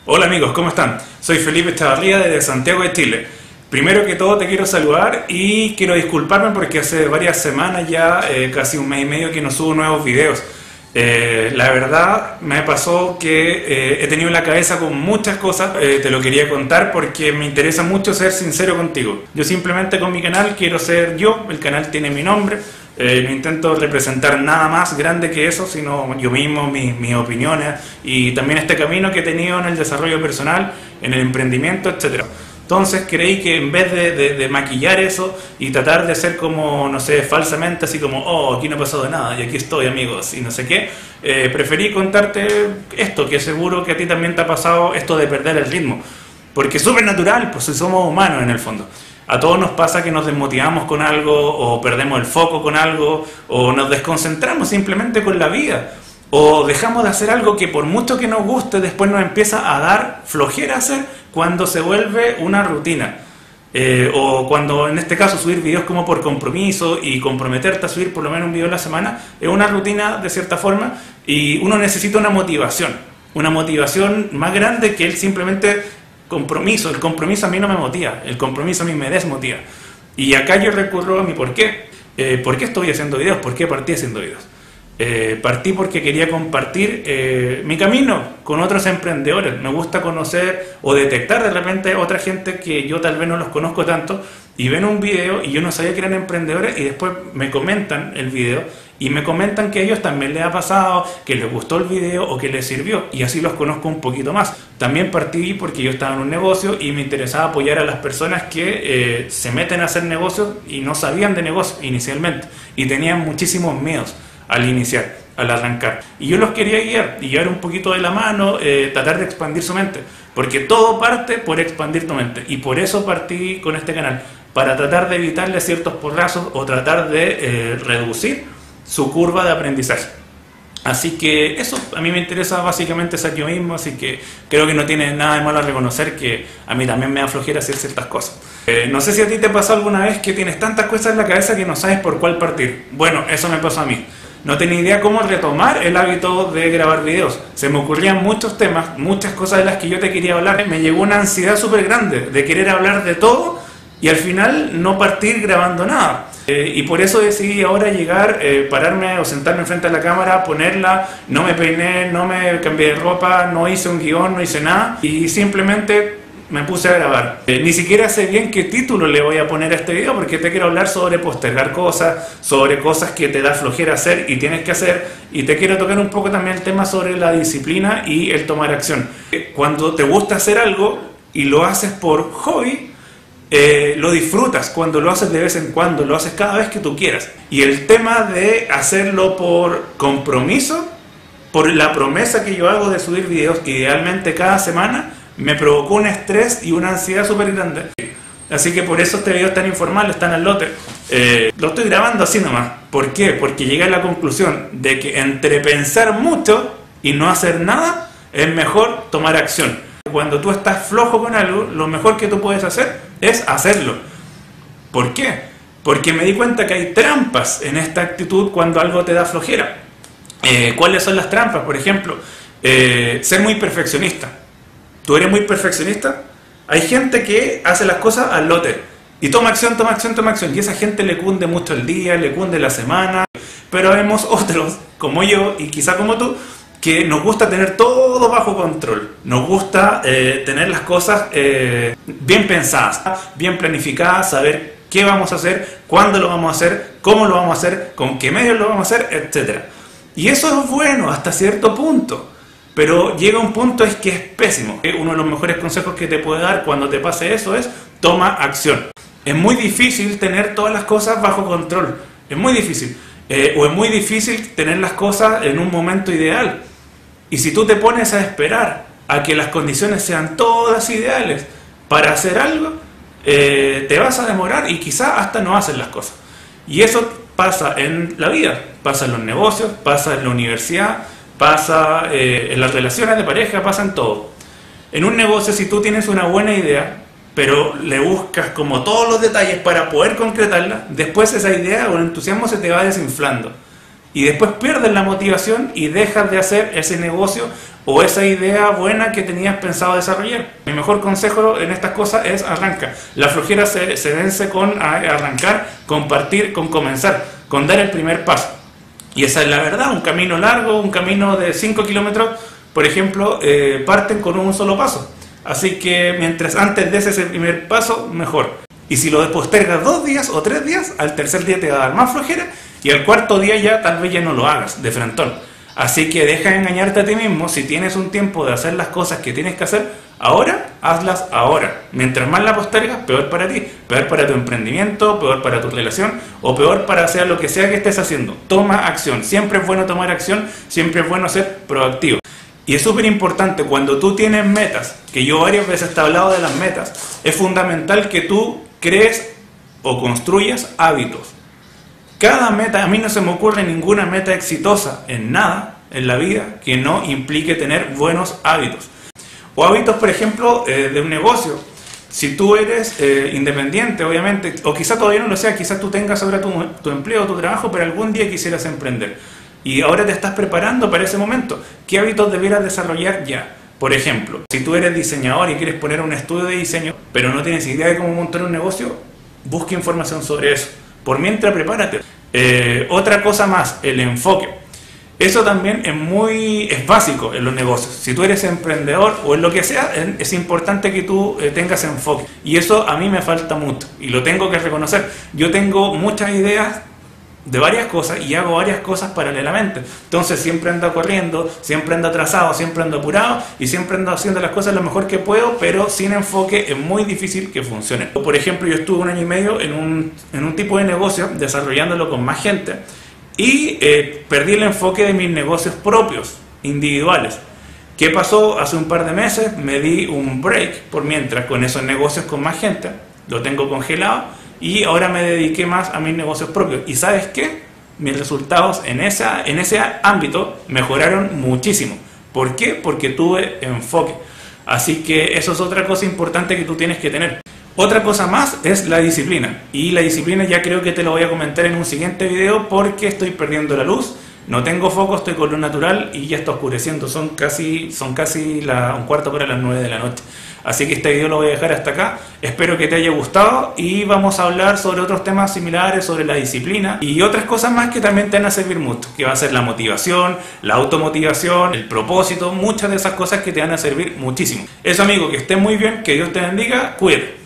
Hola amigos, ¿cómo están? Soy Felipe Chavarría desde Santiago de Chile. Primero que todo te quiero saludar y quiero disculparme porque hace varias semanas ya, casi un mes y medio que no subo nuevos videos. La verdad me pasó que he tenido la cabeza con muchas cosas, te lo quería contar porque me interesa mucho ser sincero contigo. Yo simplemente con mi canal quiero ser yo, el canal tiene mi nombre, no intento representar nada más grande que eso, sino yo mismo, mis opiniones y también este camino que he tenido en el desarrollo personal, en el emprendimiento, etcétera. Entonces creí que en vez de maquillar eso y tratar de ser como, no sé, falsamente, así como, oh, aquí no ha pasado nada y aquí estoy amigos y no sé qué, preferí contarte esto, que seguro que a ti también te ha pasado esto de perder el ritmo. Porque es súper natural, pues si somos humanos en el fondo. A todos nos pasa que nos desmotivamos con algo, o perdemos el foco con algo, o nos desconcentramos simplemente con la vida. O dejamos de hacer algo que por mucho que nos guste, después nos empieza a dar flojera hacer cuando se vuelve una rutina. O cuando, en este caso, subir videos como por compromiso y comprometerte a subir por lo menos un video a la semana, es una rutina de cierta forma y uno necesita una motivación más grande que el simplemente compromiso. El compromiso a mí no me motiva, el compromiso a mí me desmotiva. Y acá yo recurro a mi por qué. ¿Por qué estoy haciendo videos? ¿Por qué partí haciendo videos? Partí porque quería compartir mi camino con otros emprendedores. Me gusta conocer o detectar de repente otra gente que yo tal vez no los conozco tanto y ven un video y yo no sabía que eran emprendedores y después me comentan el video y me comentan que a ellos también les ha pasado, que les gustó el video o que les sirvió y así los conozco un poquito más. También partí porque yo estaba en un negocio y me interesaba apoyar a las personas que se meten a hacer negocios y no sabían de negocios inicialmente y tenían muchísimos miedos al iniciar, al arrancar. Y yo los quería guiar y llevar un poquito de la mano, tratar de expandir su mente. Porque todo parte por expandir tu mente. Y por eso partí con este canal. Para tratar de evitarle ciertos porrazos o tratar de reducir su curva de aprendizaje. Así que eso, a mí me interesa básicamente ser yo mismo, así que creo que no tiene nada de malo a reconocer que a mí también me da flojera hacer ciertas cosas. No sé si a ti te pasó alguna vez que tienes tantas cosas en la cabeza que no sabes por cuál partir. Bueno, eso me pasó a mí. No tenía idea cómo retomar el hábito de grabar videos. Se me ocurrían muchos temas, muchas cosas de las que yo te quería hablar. Me llegó una ansiedad súper grande de querer hablar de todo y al final no partir grabando nada. Y por eso decidí ahora llegar, pararme o sentarme enfrente de la cámara, ponerla, no me peiné, no me cambié de ropa, no hice un guión, no hice nada y simplemente me puse a grabar. Ni siquiera sé bien qué título le voy a poner a este video porque te quiero hablar sobre postergar cosas, sobre cosas que te da flojera hacer y tienes que hacer, y te quiero tocar un poco también el tema sobre la disciplina y el tomar acción. Cuando te gusta hacer algo y lo haces por hobby, lo disfrutas cuando lo haces de vez en cuando, lo haces cada vez que tú quieras. Y el tema de hacerlo por compromiso, por la promesa que yo hago de subir videos idealmente cada semana, me provocó un estrés y una ansiedad súper grande. Así que por eso este video es tan informal, es tan al lote. Lo estoy grabando así nomás. ¿Por qué? Porque llegué a la conclusión de que entre pensar mucho y no hacer nada, es mejor tomar acción. Cuando tú estás flojo con algo, lo mejor que tú puedes hacer es hacerlo. ¿Por qué? Porque me di cuenta que hay trampas en esta actitud cuando algo te da flojera. ¿Cuáles son las trampas? Por ejemplo, ser muy perfeccionista. ¿Tú eres muy perfeccionista? Hay gente que hace las cosas al lote y toma acción, toma acción, toma acción y esa gente le cunde mucho el día, le cunde la semana, pero vemos otros como yo y quizá como tú que nos gusta tener todo bajo control, nos gusta tener las cosas bien pensadas, bien planificadas, saber qué vamos a hacer, cuándo lo vamos a hacer, cómo lo vamos a hacer, con qué medios lo vamos a hacer, etc. Y eso es bueno hasta cierto punto. Pero llega un punto es que es pésimo. Uno de los mejores consejos que te puede dar cuando te pase eso es toma acción. Es muy difícil tener todas las cosas bajo control. Es muy difícil. O es muy difícil tener las cosas en un momento ideal. Y si tú te pones a esperar a que las condiciones sean todas ideales para hacer algo, te vas a demorar y quizás hasta no haces las cosas. Y eso pasa en la vida, pasa en los negocios, pasa en la universidad, pasa en las relaciones de pareja, pasa en todo. En un negocio, si tú tienes una buena idea, pero le buscas como todos los detalles para poder concretarla, después esa idea o el entusiasmo se te va desinflando. y después pierdes la motivación y dejas de hacer ese negocio o esa idea buena que tenías pensado desarrollar. Mi mejor consejo en estas cosas es arranca. La flojera se vence con arrancar, con partir, con comenzar, con dar el primer paso. Y esa es la verdad, un camino largo, un camino de 5 kilómetros, por ejemplo, parten con un solo paso. Así que mientras antes des ese primer paso, mejor. Y si lo postergas 2 días o 3 días, al tercer día te va a dar más flojera y al cuarto día ya tal vez ya no lo hagas de frentón. Así que deja de engañarte a ti mismo. Si tienes un tiempo de hacer las cosas que tienes que hacer ahora, hazlas ahora. Mientras más la postergas, peor para ti, peor para tu emprendimiento, peor para tu relación o peor para hacer lo que sea que estés haciendo. Toma acción. Siempre es bueno tomar acción, siempre es bueno ser proactivo. Y es súper importante cuando tú tienes metas, que yo varias veces te he hablado de las metas, es fundamental que tú crees o construyas hábitos. Cada meta, a mí no se me ocurre ninguna meta exitosa en nada en la vida que no implique tener buenos hábitos. O hábitos, por ejemplo, de un negocio. Si tú eres independiente, obviamente, o quizá todavía no lo sea, quizás tú tengas ahora tu empleo, tu trabajo, pero algún día quisieras emprender. Y ahora te estás preparando para ese momento. ¿Qué hábitos debieras desarrollar ya? Por ejemplo, si tú eres diseñador y quieres poner un estudio de diseño, pero no tienes idea de cómo montar un negocio, busca información sobre eso. Por mientras, prepárate. Otra cosa más, el enfoque. Eso también es básico en los negocios. Si tú eres emprendedor o en lo que sea, es importante que tú tengas enfoque. Y eso a mí me falta mucho y lo tengo que reconocer. Yo tengo muchas ideas de varias cosas y hago varias cosas paralelamente. Entonces siempre ando corriendo, siempre ando atrasado, siempre ando apurado y siempre ando haciendo las cosas lo mejor que puedo, pero sin enfoque es muy difícil que funcione. Por ejemplo, yo estuve 1 año y medio en un tipo de negocio desarrollándolo con más gente y perdí el enfoque de mis negocios propios, individuales. ¿Qué pasó? Hace un par de meses me di un break por mientras con esos negocios con más gente, lo tengo congelado. Y ahora me dediqué más a mis negocios propios. ¿Y sabes qué? Mis resultados en ese ámbito mejoraron muchísimo. ¿Por qué? Porque tuve enfoque. Así que eso es otra cosa importante que tú tienes que tener. Otra cosa más es la disciplina. Y la disciplina ya creo que te lo voy a comentar en un siguiente video porque estoy perdiendo la luz. No tengo foco, estoy con luz natural y ya está oscureciendo. Son casi un cuarto para las 9 de la noche. Así que este video lo voy a dejar hasta acá. Espero que te haya gustado y vamos a hablar sobre otros temas similares, sobre la disciplina y otras cosas más que también te van a servir mucho, que va a ser la motivación, la automotivación, el propósito, muchas de esas cosas que te van a servir muchísimo. Eso, amigo, que estés muy bien, que Dios te bendiga, cuídate.